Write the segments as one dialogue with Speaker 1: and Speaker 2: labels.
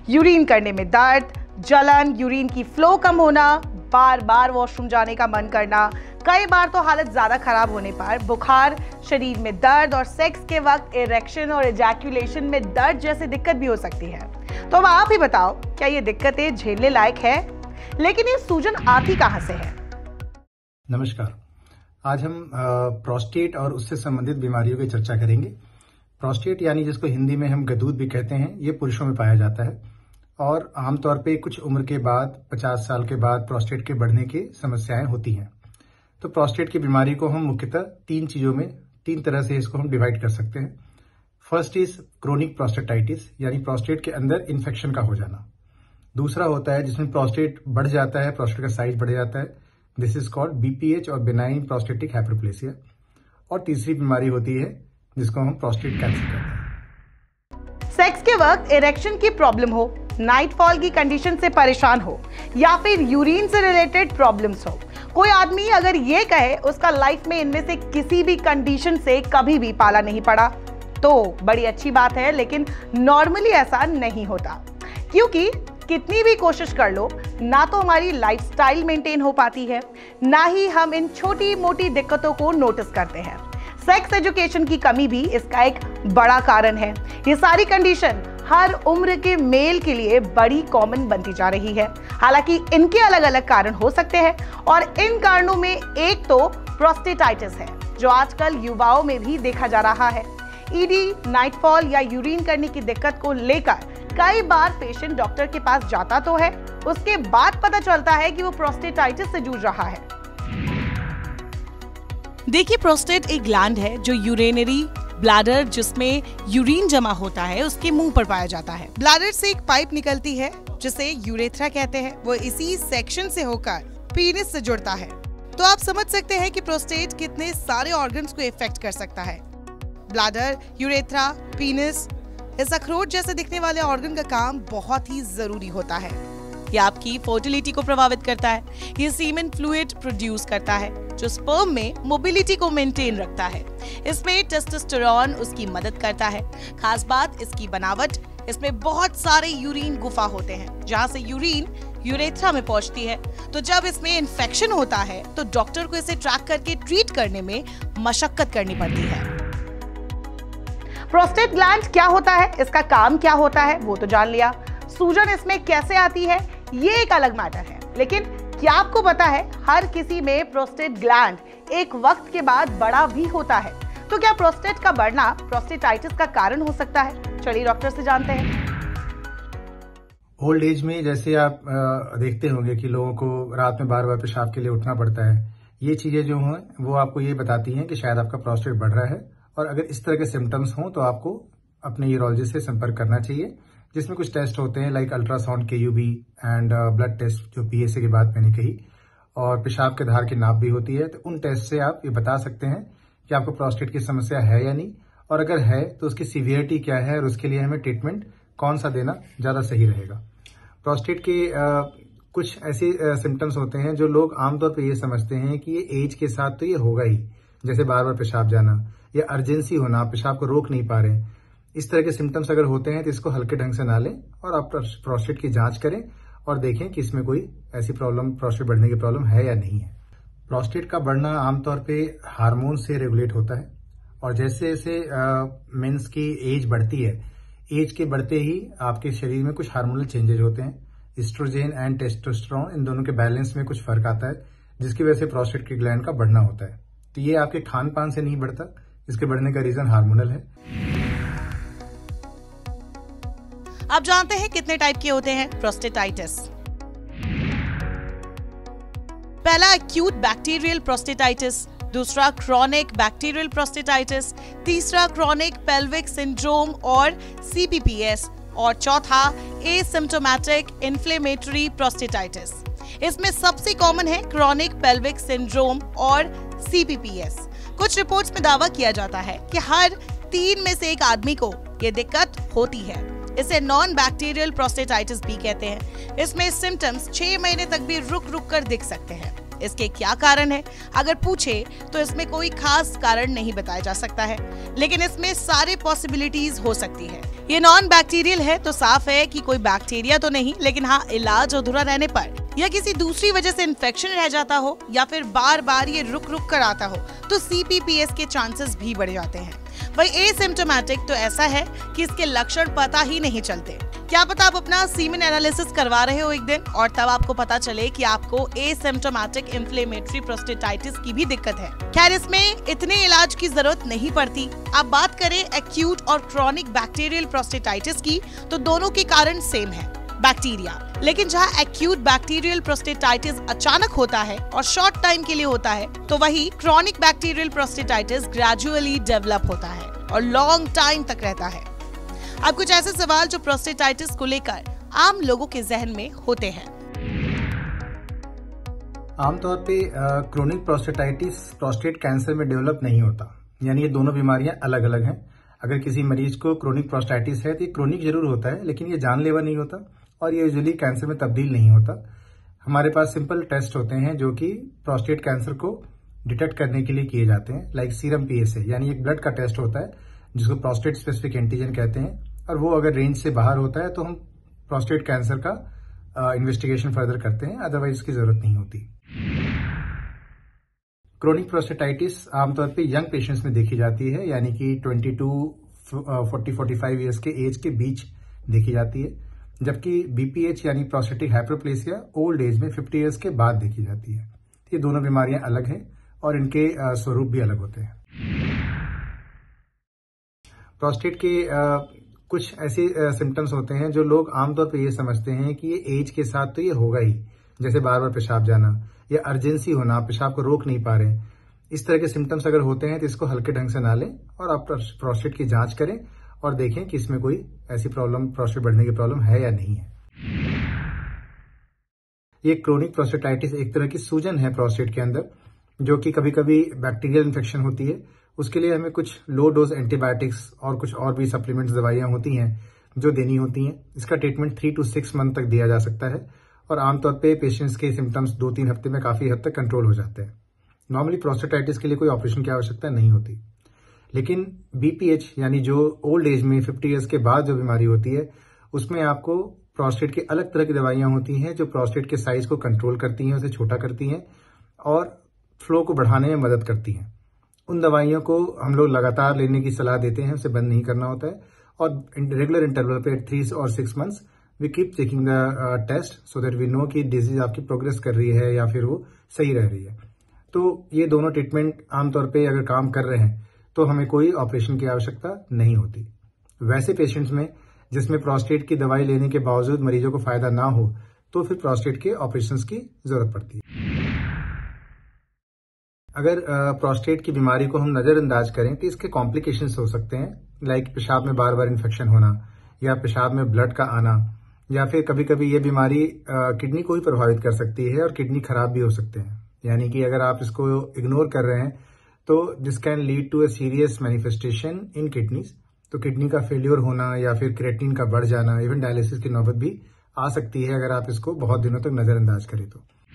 Speaker 1: Urine करने में दर्द, जलन, यूरिन की फ्लो कम होना, बार बार वॉशरूम जाने का मन करना, कई बार तो हालत ज्यादा खराब होने पर बुखार, शरीर में दर्द और सेक्स के वक्त इरेक्शन और इजैक्यूलेशन में दर्द जैसी दिक्कत भी हो सकती है। तो अब आप ही बताओ, क्या ये दिक्कतें झेलने लायक है? लेकिन ये सूजन आती कहां से है?
Speaker 2: नमस्कार, आज हम प्रोस्टेट और उससे संबंधित बीमारियों की चर्चा करेंगे। प्रोस्टेट यानी जिसको हिंदी में हम गदूद भी कहते हैं, ये पुरुषों में पाया जाता है और आमतौर पे कुछ उम्र के बाद 50 साल के बाद प्रोस्टेट के बढ़ने की समस्याएं होती हैं। तो प्रोस्टेट की बीमारी को हम मुख्यतः तीन तरह से इसको हम डिवाइड कर सकते हैं। फर्स्ट इज क्रोनिक प्रोस्टेटाइटिस, यानी प्रोस्टेट के अंदर इन्फेक्शन का हो जाना। दूसरा होता है जिसमें प्रोस्टेट बढ़ जाता है, प्रोस्टेट का साइज बढ़ जाता है, दिस इज कॉल्ड बीपीएच और बेनाइन प्रोस्टेटिक हाइपरप्लेसिया। और तीसरी बीमारी होती है जिसको हम प्रोस्टेट कैंसर कहते हैं।
Speaker 1: सेक्स के वक्त इरेक्शन की प्रॉब्लम हो, नाइटफॉल की कंडीशन से परेशान हो या फिर यूरिन से रिलेटेड प्रॉब्लम्स हो, कोई आदमी अगर ये कहे उसका लाइफ में इनमें से किसी भी कंडीशन से कभी भी पाला नहीं पड़ा, तो बड़ी अच्छी बात है। लेकिन नॉर्मली ऐसा नहीं होता, क्योंकि कितनी भी कोशिश कर लो, ना तो हमारी लाइफस्टाइल मेंटेन हो पाती है, ना ही हम इन छोटी मोटी दिक्कतों को नोटिस करते हैं। सेक्स एजुकेशन की कमी भी इसका एक बड़ा कारण है। ये सारी कंडीशन हर उम्र के मेल के लिए बड़ी कॉमन बनती जा रही है। हालांकि इनके अलग अलग कारण हो सकते हैं और इन कारणों में एक तो प्रोस्टेटाइटिस है, जो आजकल युवाओं में भी देखा जा रहा है। ईडी, नाइटफॉल या यूरिन करने की दिक्कत को लेकर कई बार पेशेंट डॉक्टर के पास जाता तो है, उसके बाद पता चलता है कि वो प्रोस्टेटाइटिस से जूझ रहा है।
Speaker 3: देखिए, प्रोस्टेट एक ग्लैंड है जो यूरिनरी ब्लैडर, जिसमें यूरिन जमा होता है, उसके मुंह पर पाया जाता है। ब्लैडर से एक पाइप निकलती है जिसे यूरेथ्रा कहते हैं। वो इसी सेक्शन से होकर पीनिस से जुड़ता है। तो आप समझ सकते हैं कि प्रोस्टेट कितने सारे ऑर्गन्स को इफेक्ट कर सकता है। ब्लैडर, यूरेथ्रा, पीनिस, इस अखरोट जैसे दिखने वाले ऑर्गन का काम बहुत ही जरूरी होता है। ये आपकी फर्टिलिटी को प्रभावित करता है। ये सीमेन फ्लूइड प्रोड्यूस करता है जो स्पर्म में मोबिलिटी को मेंटेन रखता है। इसमें टेस्टोस्टेरोन उसकी मदद करता है। खास बात इसकी बनावट, इसमें बहुत सारे यूरिन गुफा होते हैं जहां से यूरिन यूरेथ्रा में पहुंचती है। तो जब इसमें इन्फेक्शन होता है तो डॉक्टर को इसे ट्रैक करके ट्रीट करने में मशक्कत करनी पड़ती है।
Speaker 1: प्रोस्टेट ग्लैंड क्या होता है, इसका काम क्या होता है, वो तो जान लिया। सूजन इसमें कैसे आती है, ये एक अलग मैटर है। लेकिन क्या आपको पता है, हर किसी में प्रोस्टेट ग्लैंड एक वक्त के बाद बड़ा भी होता है। तो क्या प्रोस्टेट का बढ़ना प्रोस्टेटाइटिस का कारण हो सकता है? चलिए डॉक्टर से जानते हैं।
Speaker 2: ओल्ड एज में जैसे आप देखते होंगे कि लोगों को रात में बार बार पेशाब के लिए उठना पड़ता है। ये चीजें जो हैं वो आपको ये बताती हैं कि शायद आपका प्रोस्टेट बढ़ रहा है। और अगर इस तरह के सिम्टम्स हों तो आपको अपने यूरोलॉजिस्ट से संपर्क करना चाहिए, जिसमें कुछ टेस्ट होते हैं like ultrasound, KUB and blood test जो पीएसए की बात मैंने कही, और पेशाब के धार की नाप भी होती है। तो उन टेस्ट से आप ये बता सकते हैं कि आपको प्रोस्टेट की समस्या है या नहीं, और अगर है तो उसकी सीवियरिटी क्या है और उसके लिए हमें ट्रीटमेंट कौन सा देना ज्यादा सही रहेगा। प्रोस्टेट के कुछ ऐसे सिम्टम्स होते हैं जो लोग आमतौर पर ये समझते हैं कि ये एज के साथ तो ये होगा ही, जैसे बार बार पेशाब जाना या अर्जेंसी होना, आप पेशाब को रोक नहीं पा रहे। इस तरह के सिम्टम्स अगर होते हैं तो इसको हल्के ढंग से ना लें और आप प्रोस्टेट की जांच करें और देखें कि इसमें कोई ऐसी प्रॉब्लम, प्रोस्टेट बढ़ने की प्रॉब्लम है या नहीं है। प्रोस्टेट का बढ़ना आमतौर पे हार्मोन से रेगुलेट होता है, और जैसे जैसे मेंस की एज बढ़ती है, एज के बढ़ते ही आपके शरीर में कुछ हार्मोनल चेंजेज होते हैं। एस्ट्रोजन एंड टेस्टोस्टेरोन, इन दोनों के बैलेंस में कुछ फर्क आता है, जिसकी वजह से प्रोस्टेट की ग्लैंड का बढ़ना होता है। तो ये आपके खान पान से नहीं बढ़ता, इसके बढ़ने का रीजन हार्मोनल है।
Speaker 3: आप जानते हैं कितने टाइप के होते हैं प्रोस्टेटाइटिस? पहला एक्यूट बैक्टीरियल प्रोस्टेटाइटिस, दूसरा क्रॉनिक बैक्टीरियल प्रोस्टेटाइटिस, तीसरा क्रॉनिक पेल्विक सिंड्रोम और सीपीपीएस, और चौथा एसिम्प्टोमेटिक इन्फ्लेमेटरी प्रोस्टेटाइटिस। इसमें सबसे कॉमन है क्रॉनिक पेल्विक सिंड्रोम और सीपीपीएस। कुछ रिपोर्ट्स में दावा किया जाता है कि हर 3 में से एक आदमी को ये दिक्कत होती है। इसे नॉन बैक्टीरियल प्रोस्टेटाइटिस भी कहते हैं। इसमें सिम्टम्स 6 महीने तक भी रुक रुक कर दिख सकते हैं। इसके क्या कारण है? अगर पूछे तो इसमें कोई खास कारण नहीं बताया जा सकता है, लेकिन इसमें सारे पॉसिबिलिटीज हो सकती है। ये नॉन बैक्टीरियल है तो साफ है कि कोई बैक्टीरिया तो नहीं, लेकिन हाँ, इलाज अधूरा रहने पर या किसी दूसरी वजह से इन्फेक्शन रह जाता हो या फिर बार बार ये रुक कर आता हो तो CPPS के चांसेस भी बढ़ जाते हैं। वही एसिम्प्टोमेटिक तो ऐसा है कि इसके लक्षण पता ही नहीं चलते। क्या पता आप अपना सीमेन एनालिसिस करवा रहे हो एक दिन और तब आपको पता चले कि आपको एसिम्प्टोमेटिक इन्फ्लेमेटरी प्रोस्टेटाइटिस की भी दिक्कत है। खैर, इसमें इतने इलाज की जरूरत नहीं पड़ती। आप बात करें एक्यूट और क्रॉनिक बैक्टीरियल प्रोस्टेटाइटिस की तो दोनों के कारण सेम है, बैक्टीरिया। लेकिन जहाँ एक्यूट बैक्टीरियल प्रोस्टेटाइटिस अचानक होता है और शॉर्ट टाइम के लिए होता है, तो वही chronic bacterial prostatitis gradually develop होता है और लॉन्ग टाइम तक रहता है। अब कुछ ऐसे सवाल जो प्रोस्टेटाइटिस को लेकर आम लोगों के जहन में होते हैं।
Speaker 2: आमतौर पे क्रोनिक प्रोस्टेटाइटिस प्रोस्टेट कैंसर में डेवलप नहीं होता, यानी ये दोनों बीमारियां अलग अलग हैं। अगर किसी मरीज को क्रोनिक प्रोस्टेटाइटिस है तो ये क्रोनिक जरूर होता है, लेकिन ये जानलेवा नहीं होता और ये यूजुअली कैंसर में तब्दील नहीं होता। हमारे पास सिंपल टेस्ट होते हैं जो कि प्रोस्टेट कैंसर को डिटेक्ट करने के लिए किए जाते हैं, लाइक सीरम PSA, यानी एक ब्लड का टेस्ट होता है जिसको प्रोस्टेट स्पेसिफिक एंटीजन कहते हैं, और वो अगर रेंज से बाहर होता है तो हम प्रोस्टेट कैंसर का इन्वेस्टिगेशन फर्दर करते हैं, अदरवाइज इसकी जरूरत नहीं होती। क्रोनिक प्रोस्टेटाइटिस आमतौर पे यंग पेशेंट्स में देखी जाती है, यानी कि 22-45 ईयर्स के एज के बीच देखी जाती है, जबकि BPH यानी प्रोस्टेटिक हाइपरप्लेसिया ओल्ड एज में 50 ईयर्स के बाद देखी जाती है। ये दोनों बीमारियां अलग हैं और इनके स्वरूप भी अलग होते हैं। प्रोस्टेट के कुछ ऐसे सिम्टम्स होते हैं जो लोग आमतौर पर ये समझते हैं कि ये एज के साथ तो ये होगा ही, जैसे बार बार पेशाब जाना या अर्जेंसी होना, आप पेशाब को रोक नहीं पा रहे। इस तरह के सिम्टम्स अगर होते हैं तो इसको हल्के ढंग से ना लें और आप प्रोस्टेट की जांच करें और देखें कि इसमें कोई ऐसी प्रॉब्लम, प्रोस्टेट बढ़ने की प्रॉब्लम है या नहीं है। ये क्रोनिक प्रोस्टेटाइटिस एक तरह की सूजन है प्रोस्टेट के अंदर, जो कि कभी कभी बैक्टीरियल इन्फेक्शन होती है। उसके लिए हमें कुछ लो डोज एंटीबायोटिक्स और कुछ और भी सप्लीमेंट्स, दवाइयां होती हैं जो देनी होती हैं। इसका ट्रीटमेंट 3 to 6 मंथ तक दिया जा सकता है और आमतौर पे पेशेंट्स के सिम्टम्स 2-3 हफ्ते में काफी हद तक कंट्रोल हो जाते हैं। नॉर्मली प्रोस्टेटाइटिस के लिए कोई ऑपरेशन की आवश्यकता नहीं होती, लेकिन BPH यानी जो ओल्ड एज में 50 ईयर्स के बाद जो बीमारी होती है, उसमें आपको प्रोस्टेट की अलग तरह की दवाइयां होती हैं जो प्रोस्टेट के साइज को कंट्रोल करती हैं, उसे छोटा करती हैं और फ्लो को बढ़ाने में मदद करती हैं। उन दवाइयों को हम लोग लगातार लेने की सलाह देते हैं, उसे बंद नहीं करना होता है और रेगुलर इंटरवल पे 3 और 6 months we keep checking the test so that we know कि डिजीज आपकी प्रोग्रेस कर रही है या फिर वो सही रह रही है। तो ये दोनों ट्रीटमेंट आमतौर पे अगर काम कर रहे हैं तो हमें कोई ऑपरेशन की आवश्यकता नहीं होती। वैसे पेशेंट्स में जिसमें प्रोस्टेट की दवाई लेने के बावजूद मरीजों को फायदा ना हो तो फिर प्रोस्टेट के ऑपरेशंस की जरूरत पड़ती है। अगर प्रोस्टेट की बीमारी को हम नजरअंदाज करें तो इसके कॉम्प्लिकेशंस हो सकते हैं, लाइक पेशाब में बार बार इन्फेक्शन होना या पेशाब में ब्लड का आना, या फिर कभी कभी ये बीमारी किडनी को ही प्रभावित कर सकती है और किडनी खराब भी हो सकते हैं। यानी कि अगर आप इसको इग्नोर कर रहे हैं तो this can lead to a serious manifestation in kidneys. तो किडनी का फेल्योर होना या फिर क्रिएटिनिन का बढ़ जाना, इवन डायलिसिस की नौबत भी आ सकती है अगर आप इसको बहुत दिनों तक नजरअंदाज करें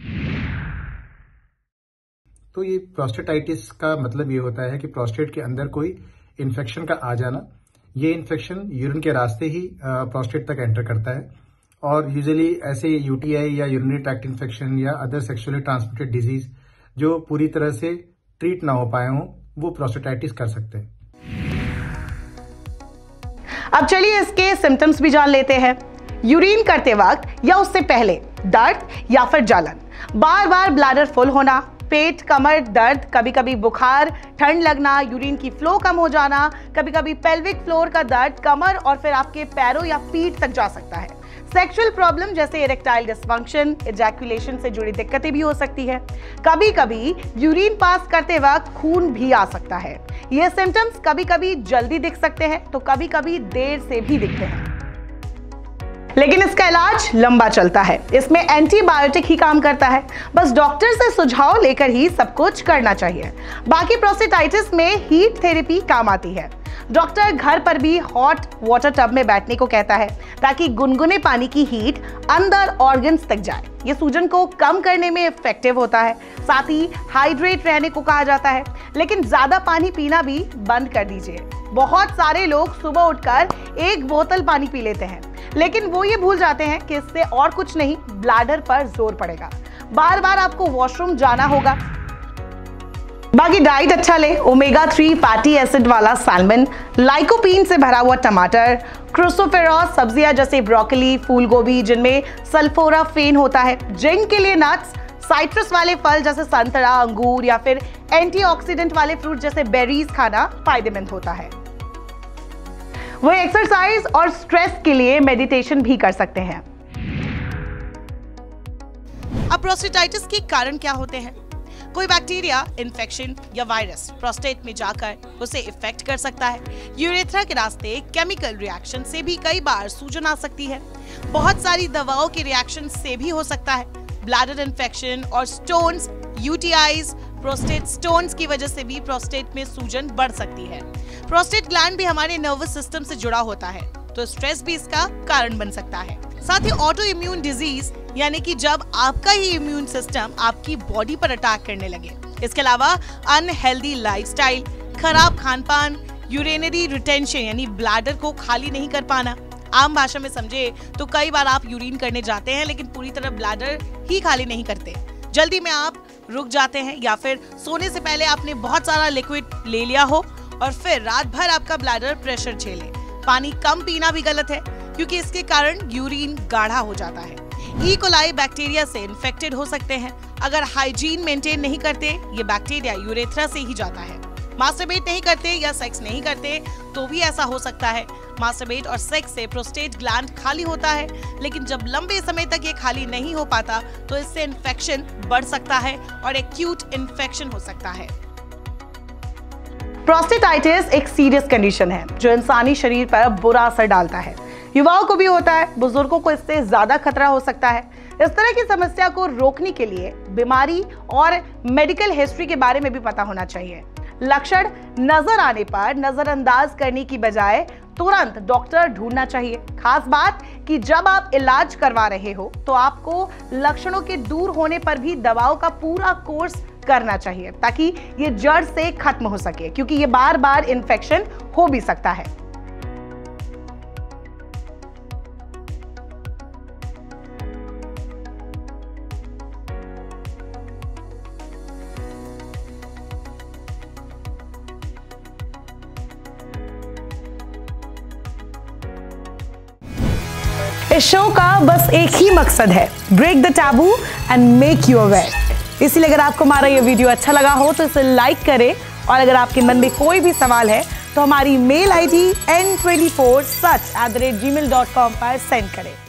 Speaker 2: तो ये प्रोस्टेटाइटिस का मतलब ये होता है कि प्रोस्टेट के अंदर कोई इन्फेक्शन का आ जाना। ये इन्फेक्शन यूरिन के रास्ते ही प्रोस्टेट तक एंटर करता है और यूजुअली ऐसे UTI या यूरिनरी ट्रैक्ट इन्फेक्शन या अदर सेक्सुअली ट्रांसमिटेड डिजीज जो पूरी तरह से ट्रीट ना हो पाए हों, वो प्रोस्टेटाइटिस कर सकते हैं।
Speaker 1: अब चलिए इसके सिम्टम्स भी जान लेते हैं। यूरिन करते वक्त या उससे पहले दर्द या फिर जलन, बार बार ब्लैडर फुल होना, पेट कमर दर्द, कभी कभी बुखार, ठंड लगना, यूरिन की फ्लो कम हो जाना, कभी कभी पेल्विक फ्लोर का दर्द कमर और फिर आपके पैरों या पीठ तक जा सकता है। सेक्सुअल प्रॉब्लम जैसे इरेक्टाइल डिसफंक्शन, इजैकुलेशन से जुड़ी दिक्कतें भी हो सकती है। कभी कभी यूरिन पास करते वक्त खून भी आ सकता है। ये सिम्टम्स कभी कभी जल्दी दिख सकते हैं तो कभी कभी देर से भी दिखते हैं, लेकिन इसका इलाज लंबा चलता है। इसमें एंटीबायोटिक ही काम करता है। बस डॉक्टर से सुझाव लेकर ही सब कुछ करना चाहिए। बाकी प्रोस्टेटाइटिस में हीट थेरेपी काम आती है। डॉक्टर घर पर भी हॉट वाटर टब में बैठने को कहता है ताकि गुनगुने पानी की हीट अंदर ऑर्गन्स तक जाए। ये सूजन को कम करने में इफेक्टिव होता है। साथ ही हाइड्रेट रहने को कहा जाता है, लेकिन ज्यादा पानी पीना भी बंद कर दीजिए। बहुत सारे लोग सुबह उठकर 1 बोतल पानी पी लेते हैं, लेकिन वो ये भूल जाते हैं कि इससे और कुछ नहीं, ब्लैडर पर जोर पड़ेगा। बार बार आपको वॉशरूम जाना होगा। बाकी डाइट अच्छा ले, ओमेगा 3 फैटी एसिड वाला सैल्मन, लाइकोपीन से भरा हुआ टमाटर, क्रोसोफेरॉस सब्जियां जैसे ब्रोकली, फूल गोभी जिनमें सल्फोराफेन होता है, जिंक के लिए नट्स, साइट्रस वाले फल जैसे संतरा, अंगूर या फिर एंटीऑक्सीडेंट वाले फ्रूट जैसे बेरीज खाना फायदेमंद होता है। वही एक्सरसाइज और स्ट्रेस के लिए मेडिटेशन भी कर सकते हैं।
Speaker 3: अब प्रोस्टेटाइटिस के कारण क्या होते हैं? कोई बैक्टीरिया, इन्फेक्शन या वायरस प्रोस्टेट में जाकर उसे इफेक्ट कर सकता है। यूरेथ्रा के रास्ते केमिकल रिएक्शन से भी कई बार सूजन आ सकती है। बहुत सारी दवाओं के रिएक्शन से भी हो सकता है। ब्लैडर इन्फेक्शन और स्टोन्स, यूटीआईज, प्रोस्टेट स्टोन्स की वजह से भी प्रोस्टेट में सूजन बढ़ सकती है। प्रोस्टेट ग्लैंड भी हमारे नर्वस सिस्टम से जुड़ा होता है, तो स्ट्रेस भी इसका कारण बन सकता है। साथ ही ऑटो इम्यून डिजीज, यानी कि जब आपका ही इम्यून सिस्टम आपकी बॉडी पर अटैक करने लगे। इसके अलावा अनहेल्दी लाइफस्टाइल, खराब खानपान, यूरिनरी रिटेंशन यानी ब्लैडर को खाली नहीं कर पाना। आम भाषा में समझे तो कई बार आप यूरिन करने जाते हैं लेकिन पूरी तरह ब्लैडर ही खाली नहीं करते। जल्दी में आप रुक जाते हैं या फिर सोने से पहले आपने बहुत सारा लिक्विड ले लिया हो और फिर रात भर आपका ब्लैडर प्रेशर झेले। पानी कम पीना भी गलत है क्योंकि इसके कारण यूरिन गाढ़ा हो जाता है। ई कोलाई बैक्टीरिया से इन्फेक्टेड हो सकते हैं। अगर हाइजीन मेंटेन नहीं करते, ये बैक्टीरिया यूरेथ्रा से ही जाता है। मास्टरबेट नहीं करते या सेक्स नहीं करते तो भी ऐसा हो सकता है। मास्टरबेट और सेक्स से प्रोस्टेट ग्लैंड खाली होता है, लेकिन जब लंबे समय तक ये खाली नहीं हो पाता तो इससे इन्फेक्शन बढ़ सकता है और एक्यूट इन्फेक्शन हो सकता है।
Speaker 1: प्रोस्टेटाइटिस एक सीरियस कंडीशन है जो इंसानी शरीर पर बुरा असर डालता है। युवाओं को भी होता है, बुजुर्गों को इससे ज्यादा खतरा हो सकता है। इस तरह की समस्या को रोकने के लिए बीमारी और मेडिकल हिस्ट्री के बारे में भी पता होना चाहिए। लक्षण नजर आने पर नजरअंदाज करने की बजाय तुरंत डॉक्टर ढूंढना चाहिए। खास बात कि जब आप इलाज करवा रहे हो तो आपको लक्षणों के दूर होने पर भी दवाओं का पूरा कोर्स करना चाहिए ताकि ये जड़ से खत्म हो सके, क्योंकि ये बार बार इन्फेक्शन हो भी सकता है। इस शो का बस एक ही मकसद है, break the taboo and make you aware. इसलिए अगर आपको हमारा ये वीडियो अच्छा लगा हो तो इसे लाइक करें, और अगर आपके मन में कोई भी सवाल है तो हमारी मेल ID n24such@gmail.com पर सेंड करें।